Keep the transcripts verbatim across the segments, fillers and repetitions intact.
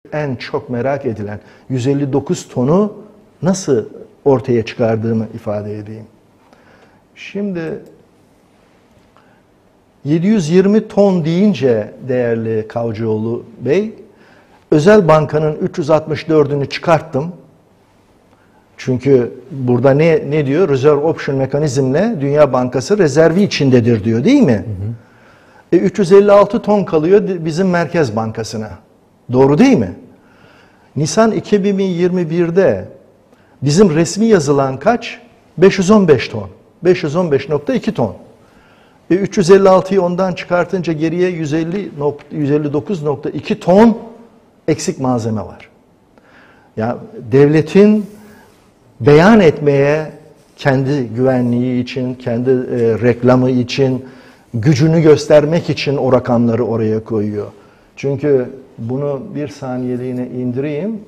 en çok merak edilen yüz elli dokuz tonu nasıl ortaya çıkardığımı ifade edeyim. Şimdi yedi yüz yirmi ton deyince değerli Kavcıoğlu Bey, özel bankanın üç yüz altmış dördünü çıkarttım. Çünkü burada ne ne diyor? Reserve Option mekanizmle Dünya Bankası rezervi içindedir diyor, değil mi? Hı hı. E, üç yüz elli altı ton kalıyor bizim Merkez Bankası'na. Doğru değil mi? Nisan iki bin yirmi bir'de bizim resmi yazılan kaç? beş yüz on beş ton. beş yüz on beş nokta iki ton. E, üç yüz elli altıyı ondan çıkartınca geriye yüz elli, yüz elli dokuz nokta iki ton eksik malzeme var. Ya devletin beyan etmeye, kendi güvenliği için, kendi e, reklamı için, gücünü göstermek için o rakamları oraya koyuyor. Çünkü bunu bir saniyeliğine indireyim.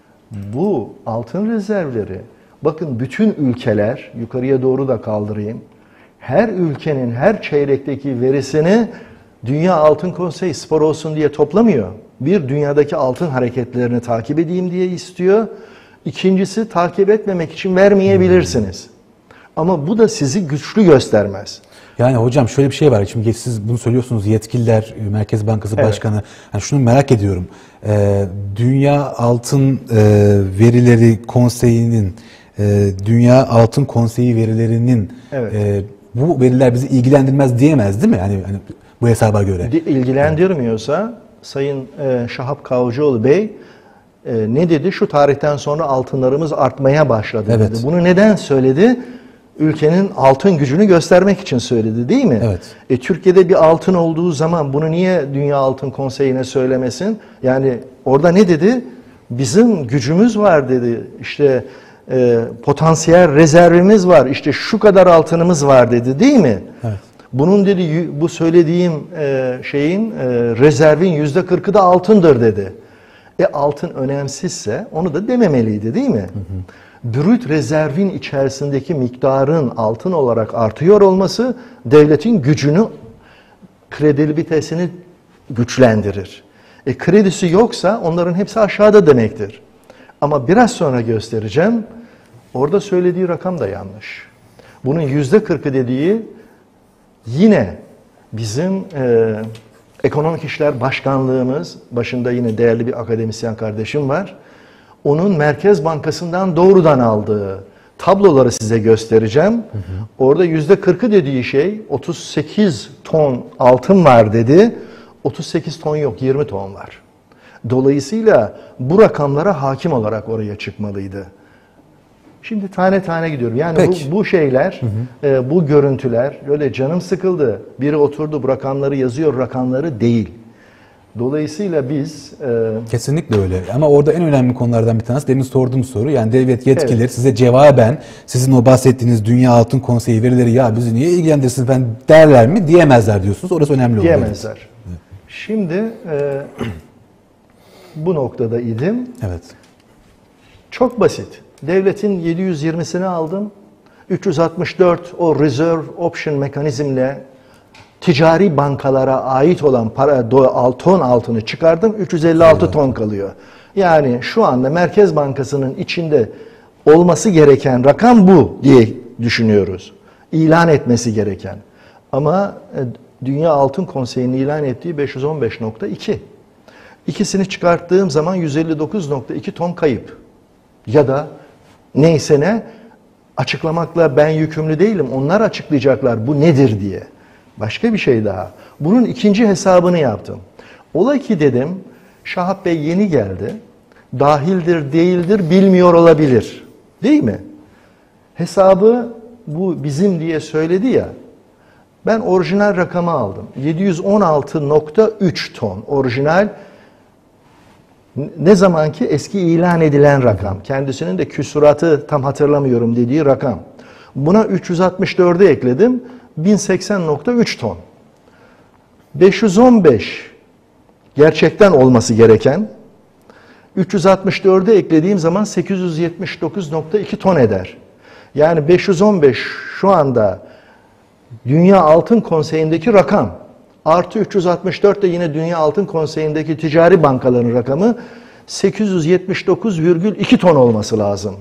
Bu altın rezervleri, bakın bütün ülkeler, yukarıya doğru da kaldırayım, her ülkenin her çeyrekteki verisini Dünya Altın Konseyi spor olsun diye toplamıyor. Bir, dünyadaki altın hareketlerini takip edeyim diye istiyor. İkincisi, takip etmemek için vermeyebilirsiniz. Ama bu da sizi güçlü göstermez. Yani hocam şöyle bir şey var. Şimdi siz bunu söylüyorsunuz, yetkililer, Merkez Bankası Evet. Başkanı. Yani şunu merak ediyorum. Ee, Dünya Altın e, Verileri Konseyi'nin, e, Dünya Altın Konseyi verilerinin Evet. e, bu veriler bizi ilgilendirmez diyemez değil mi? Yani hani bu hesaba göre. İlgilendirmiyorsa evet. Sayın e, Şahap Kavcıoğlu Bey e, ne dedi? Şu tarihten sonra altınlarımız artmaya başladı evet. dedi. Bunu neden söyledi? Ülkenin altın gücünü göstermek için söyledi, değil mi? Evet. E, Türkiye'de bir altın olduğu zaman bunu niye Dünya Altın Konseyi'ne söylemesin? Yani orada ne dedi? Bizim gücümüz var dedi. İşte e, potansiyel rezervimiz var. İşte şu kadar altınımız var dedi, değil mi? Evet. Bunun dedi, bu söylediğim e, şeyin e, rezervin yüzde kırkı da altındır dedi. E altın önemsizse onu da dememeliydi, değil mi? Hı hı. Brüt rezervin içerisindeki miktarın altın olarak artıyor olması devletin gücünü, kredibilitesini güçlendirir. E kredisi yoksa onların hepsi aşağıda demektir. Ama biraz sonra göstereceğim, orada söylediği rakam da yanlış. Bunun yüzde kırkı dediği yine bizim e, Ekonomik İşler Başkanlığımız, başında yine değerli bir akademisyen kardeşim var, onun Merkez Bankası'ndan doğrudan aldığı tabloları size göstereceğim. Hı hı. Orada yüzde kırkı dediği şey otuz sekiz ton altın var dedi. otuz sekiz ton yok, yirmi ton var. Dolayısıyla bu rakamlara hakim olarak oraya çıkmalıydı. Şimdi tane tane gidiyorum. Yani bu, bu şeyler, hı hı. E, bu görüntüler, öyle canım sıkıldı. Biri oturdu bu rakamları yazıyor, rakamları değil. Dolayısıyla biz... E, Kesinlikle öyle. Ama orada en önemli konulardan bir tanesi demin sorduğum soru. Yani devlet yetkilileri evet. size cevaben sizin o bahsettiğiniz Dünya Altın Konseyi verileri ya bizi niye ilgilendirsin ben derler mi diyemezler diyorsunuz. Orası önemli. Diyemezler. Evet. Şimdi e, bu noktada idim. Evet. Çok basit. Devletin yedi yüz yirmisini aldım. üç yüz altmış dört o Reserve Option mekanizmle ticari bankalara ait olan para ton altını çıkardım. üç yüz elli altı evet. ton kalıyor. Yani şu anda Merkez Bankası'nın içinde olması gereken rakam bu diye düşünüyoruz. İlan etmesi gereken. Ama Dünya Altın Konseyi'nin ilan ettiği beş yüz on beş nokta iki. İkisini çıkarttığım zaman yüz elli dokuz nokta iki ton kayıp. Ya da neyse ne açıklamakla ben yükümlü değilim. Onlar açıklayacaklar bu nedir diye. Başka bir şey daha. Bunun ikinci hesabını yaptım. Ola ki dedim, Şahap Bey yeni geldi. Dahildir, değildir bilmiyor olabilir. Değil mi? Hesabı bu bizim diye söyledi ya. Ben orijinal rakamı aldım. yedi yüz on altı nokta üç ton orijinal. Ne zamanki eski ilan edilen rakam. Kendisinin de küsuratı tam hatırlamıyorum dediği rakam. Buna üç yüz altmış dördü ekledim. bin seksen nokta üç ton. beş yüz on beş gerçekten olması gereken. üç yüz altmış dördü eklediğim zaman sekiz yüz yetmiş dokuz nokta iki ton eder. Yani beş yüz on beş şu anda Dünya Altın Konseyi'ndeki rakam. Artı üç yüz altmış dört de yine Dünya Altın Konseyi'ndeki ticari bankaların rakamı. sekiz yüz yetmiş dokuz virgül iki ton olması lazım.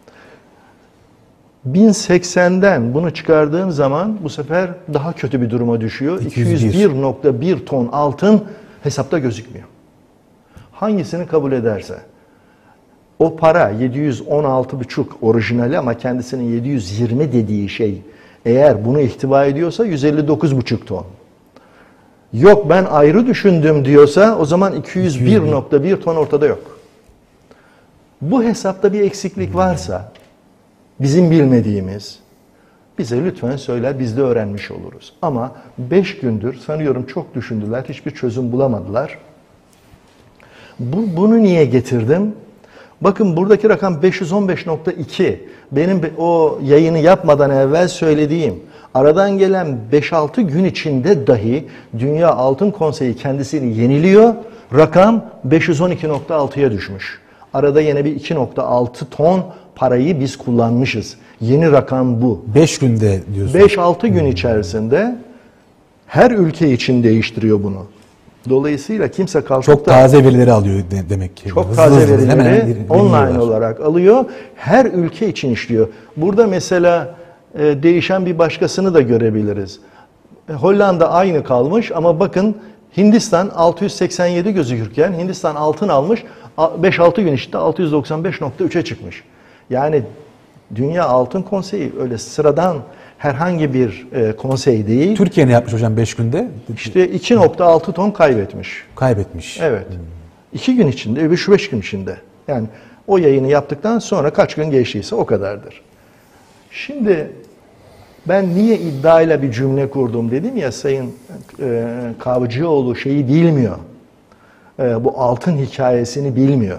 bin seksenden bunu çıkardığın zaman bu sefer daha kötü bir duruma düşüyor. iki yüz bir virgül bir ton altın hesapta gözükmüyor. Hangisini kabul ederse. O para yedi yüz on altı buçuk orijinali ama kendisinin yedi yüz yirmi dediği şey eğer bunu ihtiva ediyorsa yüz elli dokuz buçuk ton. Yok ben ayrı düşündüm diyorsa o zaman iki yüz bir virgül bir ton ortada yok. Bu hesapta bir eksiklik varsa bizim bilmediğimiz bize lütfen söyler, biz de öğrenmiş oluruz. Ama beş gündür sanıyorum çok düşündüler, hiçbir çözüm bulamadılar. Bu, bunu niye getirdim? Bakın buradaki rakam beş yüz on beş nokta iki. Benim o yayını yapmadan evvel söylediğim, aradan gelen beş altı gün içinde dahi Dünya Altın Konseyi kendisini yeniliyor. Rakam beş yüz on iki nokta altıya düşmüş. Arada yine bir iki nokta altı ton parayı biz kullanmışız. Yeni rakam bu. beş günde diyorsun. beş altı gün içerisinde her ülke için değiştiriyor bunu. Dolayısıyla kimse kalkıp çok da taze verileri alıyor de, demek ki. çok hızlı taze hızlı, verileri hemen hemen online olarak alıyor. Her ülke için işliyor. Burada mesela e, değişen bir başkasını da görebiliriz. E, Hollanda aynı kalmış ama bakın Hindistan altı yüz seksen yedi gözükürken Hindistan altın almış beş altı gün içinde altı yüz doksan beş nokta üçe çıkmış. Yani Dünya Altın Konseyi öyle sıradan herhangi bir e, konsey değil. Türkiye ne yapmış hocam beş günde? İşte iki nokta altı ton kaybetmiş. Kaybetmiş. Evet. Hmm. iki gün içinde, şu beş gün içinde. Yani o yayını yaptıktan sonra kaç gün geçtiyse o kadardır. Şimdi ben niye iddiayla bir cümle kurdum dedim ya, Sayın e, Kavcıoğlu şeyi bilmiyor. E, bu altın hikayesini bilmiyor.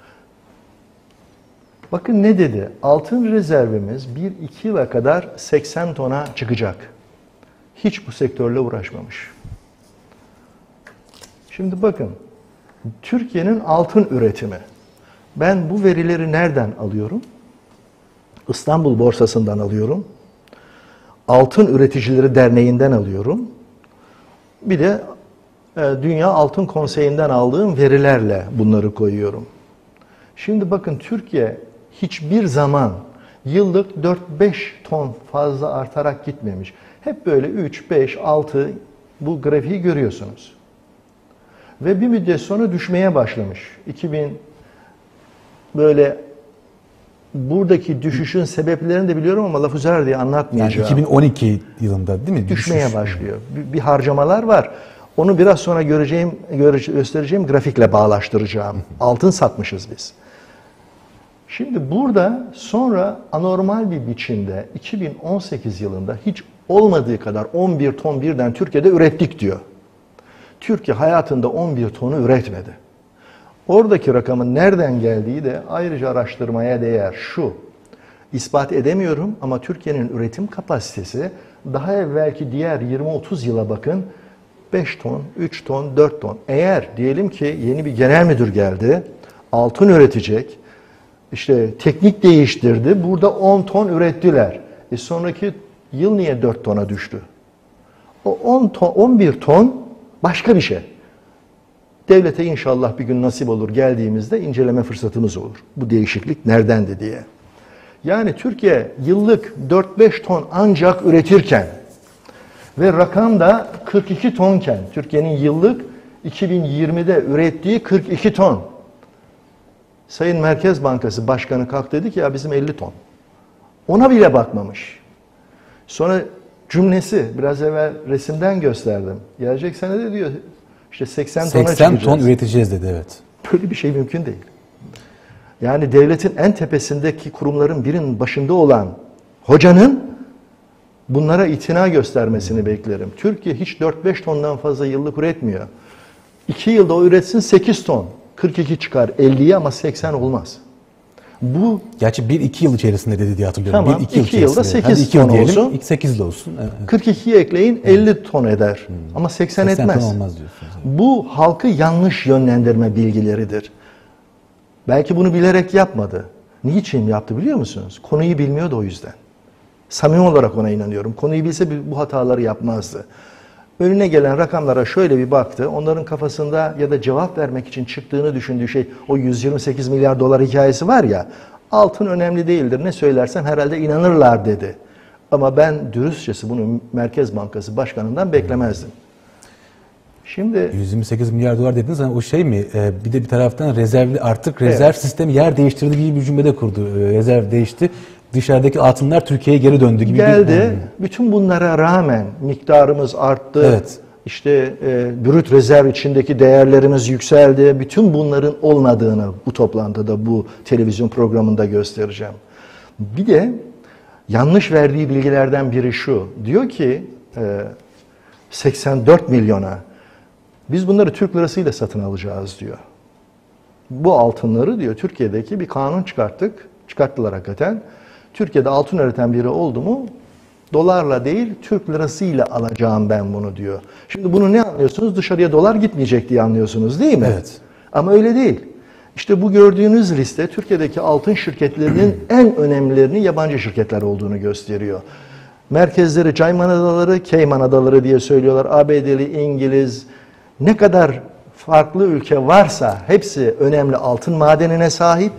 Bakın ne dedi? Altın rezervimiz bir iki yıla kadar seksen tona çıkacak. Hiç bu sektörle uğraşmamış. Şimdi bakın, Türkiye'nin altın üretimi. Ben bu verileri nereden alıyorum? İstanbul Borsası'ndan alıyorum. Altın Üreticileri Derneği'nden alıyorum. Bir de e, Dünya Altın Konseyi'nden aldığım verilerle bunları koyuyorum. Şimdi bakın Türkiye hiçbir zaman yıllık dört beş ton fazla artarak gitmemiş. Hep böyle üç, beş, altı bu grafiği görüyorsunuz. Ve bir müddet sonra düşmeye başlamış. iki bin böyle buradaki düşüşün sebeplerini de biliyorum ama laf uzar diye anlatmayacağım. Yani iki bin on iki yılında değil mi? Düşmeye Düşüş. başlıyor. Bir, bir harcamalar var. Onu biraz sonra göreceğim, göstereceğim grafikle bağlaştıracağım. Altın satmışız biz. Şimdi burada sonra anormal bir biçimde iki bin on sekiz yılında hiç olmadığı kadar on bir ton birden Türkiye'de ürettik diyor. Türkiye hayatında on bir tonu üretmedi. Oradaki rakamın nereden geldiği de ayrıca araştırmaya değer. Şu, ispat edemiyorum ama Türkiye'nin üretim kapasitesi daha evvelki diğer yirmi otuz yıla bakın beş ton, üç ton, dört ton. Eğer diyelim ki yeni bir genel müdür geldi, altın üretecek, işte teknik değiştirdi, burada on ton ürettiler. E sonraki yıl niye dört tona düştü? O on ton, on bir ton başka bir şey. Devlete inşallah bir gün nasip olur geldiğimizde inceleme fırsatımız olur. Bu değişiklik neredendi diye. Yani Türkiye yıllık dört beş ton ancak üretirken ve rakam da kırk iki tonken, Türkiye'nin yıllık iki bin yirmide ürettiği kırk iki ton. Sayın Merkez Bankası Başkanı kalk dedi ki ya bizim elli ton. Ona bile bakmamış. Sonra cümlesi biraz evvel resimden gösterdim. Gelecek sene de diyor işte seksen tona çıkacağız. seksen ton üreteceğiz dedi, evet. Böyle bir şey mümkün değil. Yani devletin en tepesindeki kurumların birinin başında olan hocanın bunlara itina göstermesini beklerim. Türkiye hiç dört beş tondan fazla yıllık üretmiyor. iki yılda o üretsin sekiz ton. kırk iki çıkar elliye ama seksen olmaz. Bu gerçi bir iki yıl içerisinde dedi diye hatırlıyorum. Tamam, bir iki yıl iki yılda sekiz iki ton yıl diyelim, olsun. ilk sekiz de olsun. Evet. kırk ikiyi ekleyin elli ton eder. Hmm. Ama seksen, seksen etmez. Ton olmaz diyorsunuz. Bu halkı yanlış yönlendirme bilgileridir. Belki bunu bilerek yapmadı. Niçin yaptı biliyor musunuz? Konuyu bilmiyordu o yüzden. Samimi olarak ona inanıyorum. Konuyu bilse bu hataları yapmazdı. önüne gelen rakamlara şöyle bir baktı. Onların kafasında ya da cevap vermek için çıktığını düşündüğü şey o yüz yirmi sekiz milyar dolar hikayesi var ya. Altın önemli değildir. Ne söylersem herhalde inanırlar dedi. Ama ben dürüstçesi bunu Merkez Bankası Başkanı'ndan beklemezdim. Şimdi yüz yirmi sekiz milyar dolar dediniz ama o şey mi? Ee, bir de bir taraftan rezervli artık rezerv evet. sistemi yer değiştirdi gibi bir cümlede kurdu. Ee, rezerv değişti. Dışarıdaki altınlar Türkiye'ye geri döndü gibi. Geldi. Bir... Bütün bunlara rağmen miktarımız arttı. Evet. İşte e, brüt rezerv içindeki değerlerimiz yükseldi. Bütün bunların olmadığını bu toplantıda, bu televizyon programında göstereceğim. Bir de yanlış verdiği bilgilerden biri şu. Diyor ki e, seksen dört milyona biz bunları Türk lirasıyla satın alacağız diyor. Bu altınları diyor Türkiye'deki bir kanun çıkarttık. Çıkarttılar hakikaten. Türkiye'de altın üreten biri oldu mu dolarla değil Türk lirasıyla alacağım ben bunu diyor. Şimdi bunu ne anlıyorsunuz? Dışarıya dolar gitmeyecek diye anlıyorsunuz değil mi? Evet. Ama öyle değil. İşte bu gördüğünüz liste Türkiye'deki altın şirketlerinin en önemlilerinin yabancı şirketler olduğunu gösteriyor. Merkezleri Cayman Adaları, Cayman Adaları diye söylüyorlar. A B D'li, İngiliz, ne kadar farklı ülke varsa hepsi önemli altın madenine sahip.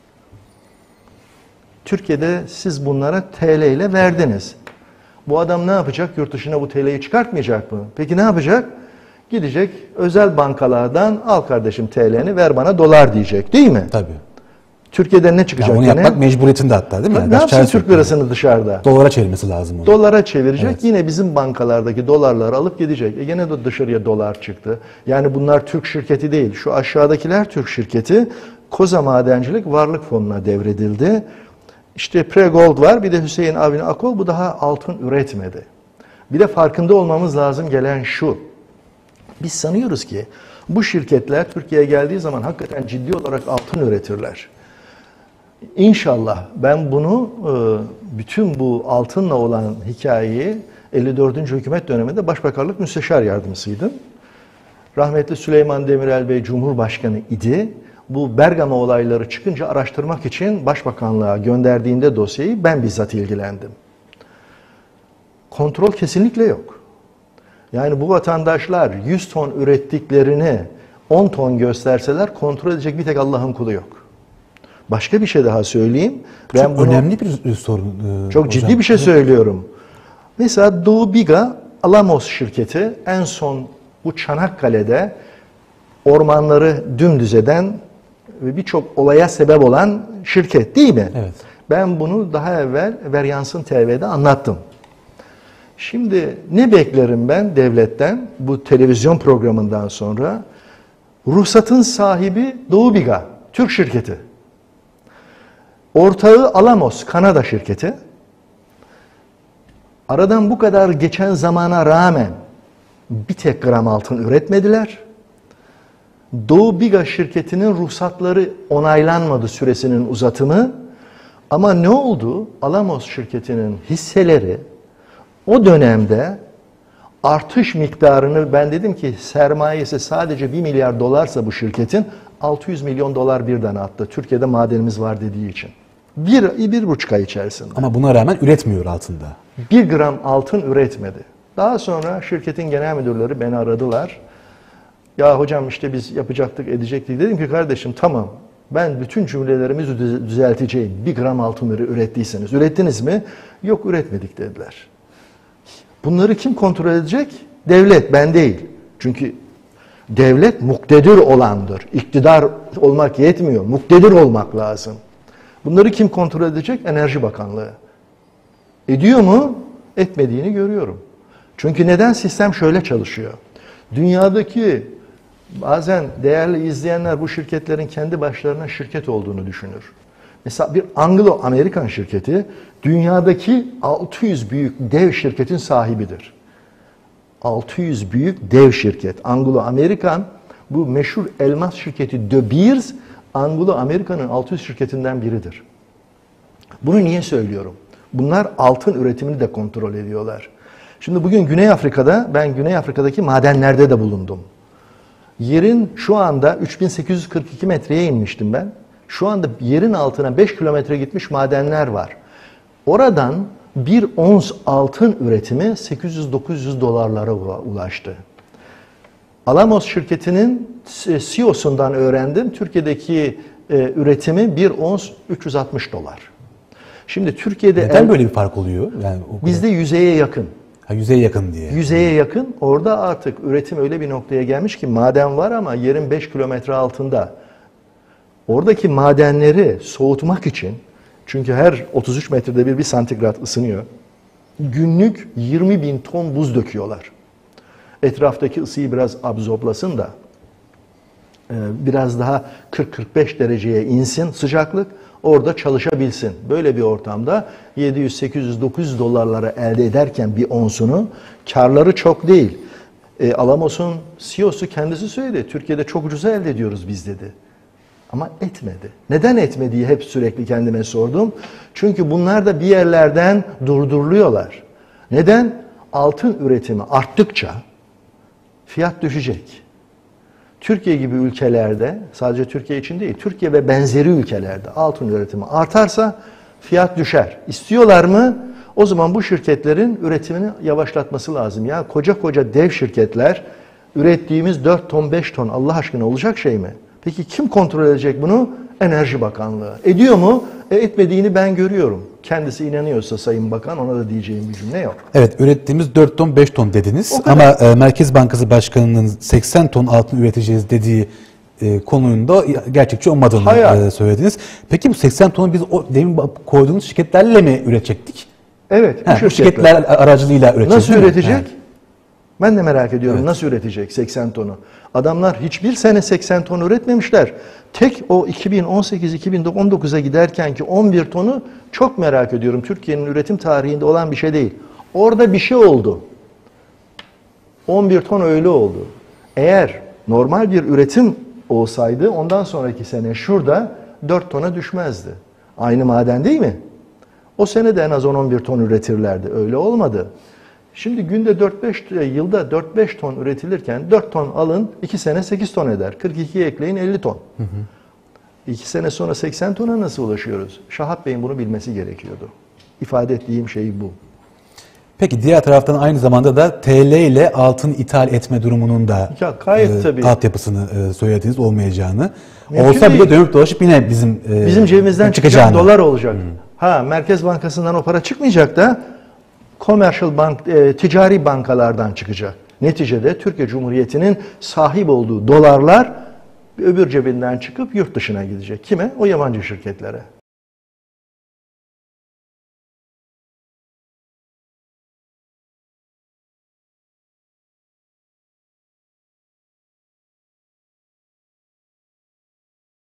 Türkiye'de siz bunlara T L ile verdiniz. Bu adam ne yapacak? Yurt dışına bu T L'yi çıkartmayacak mı? Peki ne yapacak? Gidecek özel bankalardan al kardeşim T L'ni ver bana dolar diyecek değil mi? Tabii. Türkiye'den ne çıkacak? Yani onu yine? yapmak mecburiyetinde hatta değil mi? Ne yapsın Türk lirasını dışarıda? Dolara çevirmesi lazım onu. Dolara çevirecek. Evet. Yine bizim bankalardaki dolarları alıp gidecek. E gene de dışarıya dolar çıktı. Yani bunlar Türk şirketi değil. Şu aşağıdakiler Türk şirketi. Koza Madencilik Varlık Fonu'na devredildi. İşte Pregold var. Bir de Hüseyin Avni Akol. Bu daha altın üretmedi. Bir de farkında olmamız lazım gelen şu. Biz sanıyoruz ki bu şirketler Türkiye'ye geldiği zaman hakikaten ciddi olarak altın üretirler. İnşallah ben bunu bütün bu altınla olan hikayeyi elli dördüncü hükümet döneminde Başbakanlık Müsteşar Yardımcısıydım. Rahmetli Süleyman Demirel Bey Cumhurbaşkanı idi. Bu Bergama olayları çıkınca araştırmak için Başbakanlığa gönderdiğinde dosyayı ben bizzat ilgilendim. Kontrol kesinlikle yok. Yani bu vatandaşlar yüz ton ürettiklerini on ton gösterseler kontrol edecek bir tek Allah'ın kulu yok. Başka bir şey daha söyleyeyim. Ben çok bunu, önemli bir sorun. E, çok hocam. ciddi bir şey söylüyorum. Mesela Doğu Biga Alamos şirketi en son bu Çanakkale'de ormanları dümdüz eden ve birçok olaya sebep olan şirket değil mi? Evet. Ben bunu daha evvel Veryansın T V'de anlattım. Şimdi ne beklerim ben devletten bu televizyon programından sonra? Ruhsatın sahibi Doğu Biga, Türk şirketi. Ortağı Alamos, Kanada şirketi. Aradan bu kadar geçen zamana rağmen bir tek gram altın üretmediler. Doğu Biga şirketinin ruhsatları onaylanmadı süresinin uzatımı. Ama ne oldu? Alamos şirketinin hisseleri o dönemde artış miktarını ben dedim ki sermayesi sadece bir milyar dolarsa bu şirketin altı yüz milyon dolar birden attı. Türkiye'de madenimiz var dediği için. Bir, bir buçuk ay içerisinde. Ama buna rağmen üretmiyor altında. Bir gram altın üretmedi. Daha sonra şirketin genel müdürleri beni aradılar. Ya hocam işte biz yapacaktık, edecektik. Dedim ki kardeşim tamam ben bütün cümlelerimizi düzelteceğim. Bir gram altın ürettiyseniz. Ürettiniz mi? Yok üretmedik dediler. Bunları kim kontrol edecek? Devlet, ben değil. Çünkü devlet muktedir olandır. İktidar olmak yetmiyor. Muktedir olmak lazım. Bunları kim kontrol edecek? Enerji Bakanlığı. Ediyor mu? Etmediğini görüyorum. Çünkü neden? Sistem şöyle çalışıyor. Dünyadaki bazen değerli izleyenler bu şirketlerin kendi başlarına şirket olduğunu düşünür. Mesela bir Anglo-Amerikan şirketi dünyadaki altı yüz büyük dev şirketin sahibidir. altı yüz büyük dev şirket. Anglo-Amerikan bu meşhur elmas şirketi De Beers, Anglo-Amerikan'ın altı yüz şirketinden biridir. Bunu niye söylüyorum? Bunlar altın üretimini de kontrol ediyorlar. Şimdi bugün Güney Afrika'da, ben Güney Afrika'daki madenlerde de bulundum. Yerin şu anda üç bin sekiz yüz kırk iki metreye inmiştim ben. Şu anda yerin altına beş kilometre gitmiş madenler var. Oradan bir ons altın üretimi sekiz yüz dokuz yüz dolarlara ulaştı. Alamos şirketinin C E O'sundan öğrendim. Türkiye'deki e, üretimi bir ons üç yüz altmış dolar. Şimdi Türkiye'de neden el, böyle bir fark oluyor? Yani o bizde yüzeye yakın. Ha, yüzeye yakın diye. Yüzeye yakın. Orada artık üretim öyle bir noktaya gelmiş ki maden var ama yerin beş kilometre altında. Oradaki madenleri soğutmak için, çünkü her otuz üç metrede bir bir santigrat ısınıyor. Günlük yirmi bin ton buz döküyorlar. Etraftaki ısıyı biraz absorblasın da biraz daha kırk kırk beş dereceye insin sıcaklık, orada çalışabilsin. Böyle bir ortamda yedi yüz sekiz yüz dokuz yüz dolarlara elde ederken bir onsunu, karları çok değil. E, Alamos'un C E O'su kendisi söyledi. Türkiye'de çok ucuz elde ediyoruz biz dedi. Ama etmedi. Neden etmediği hep sürekli kendime sordum. Çünkü bunlar da bir yerlerden durduruluyorlar. Neden? Altın üretimi arttıkça fiyat düşecek. Türkiye gibi ülkelerde, sadece Türkiye için değil, Türkiye ve benzeri ülkelerde altın üretimi artarsa fiyat düşer. İstiyorlar mı? O zaman bu şirketlerin üretimini yavaşlatması lazım. Ya koca koca dev şirketler, ürettiğimiz dört ton beş ton Allah aşkına olacak şey mi? Peki kim kontrol edecek bunu? Enerji Bakanlığı. Ediyor mu? E, etmediğini ben görüyorum. Kendisi inanıyorsa Sayın Bakan, ona da diyeceğim bir cümle yok. Evet, ürettiğimiz dört ton beş ton dediniz ama e, Merkez Bankası Başkanı'nın seksen ton altın üreteceğiz dediği e, konunun da gerçekçi olmadığını e, söylediniz. Peki bu seksen tonu biz o demin koyduğunuz şirketlerle mi üretecektik? Evet. Ha, bu şirketler aracılığıyla üretecek. Nasıl üretecek? Evet. Ben de merak ediyorum, Evet. Nasıl üretecek seksen tonu? Adamlar hiçbir sene seksen ton üretmemişler. Tek o iki bin on sekiz iki bin on dokuza giderken ki on bir tonu çok merak ediyorum. Türkiye'nin üretim tarihinde olan bir şey değil. Orada bir şey oldu. on bir ton öyle oldu. Eğer normal bir üretim olsaydı ondan sonraki sene şurada dört tona düşmezdi. Aynı maden değil mi? O sene de en az on on bir ton üretirlerdi. Öyle olmadı. Şimdi günde dört beş yılda dört beş ton üretilirken dört ton alın, iki sene sekiz ton eder. kırk ikiye ekleyin elli ton. Hı hı. iki sene sonra seksen tona nasıl ulaşıyoruz? Şahap Bey'in bunu bilmesi gerekiyordu. İfade ettiğim şey bu. Peki diğer taraftan aynı zamanda da T L ile altın ithal etme durumunun da ya, gayet e, altyapısını e, söylediğiniz olmayacağını. Mümkün Olsa değil. Bile dönüp dolaşıp yine bizim e, bizim cebimizden çıkacak dolar olacak. Hmm. Ha, Merkez Bankası'ndan o para çıkmayacak da commercial bank, e, ticari bankalardan çıkacak. Neticede Türkiye Cumhuriyeti'nin sahip olduğu dolarlar öbür cebinden çıkıp yurt dışına gidecek. Kime? O yabancı şirketlere.